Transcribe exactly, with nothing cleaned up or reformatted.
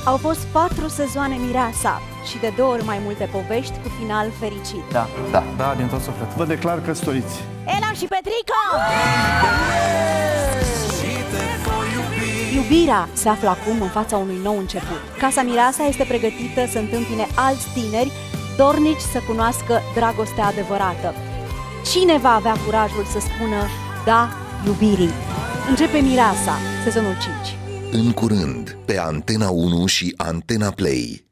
Au fost patru sezoane Mireasa și de două ori mai multe povești cu final fericit. Da, da, da, din tot sufletul. Vă declar căsătoriți. Ela și Petrica! Iubirea se află acum în fața unui nou început. Casa Mireasa este pregătită să întâmpine alți tineri dornici să cunoască dragostea adevărată. Cine va avea curajul să spună da iubirii? Începe Mireasa, sezonul cinci. În curând, pe Antena unu și Antena Play.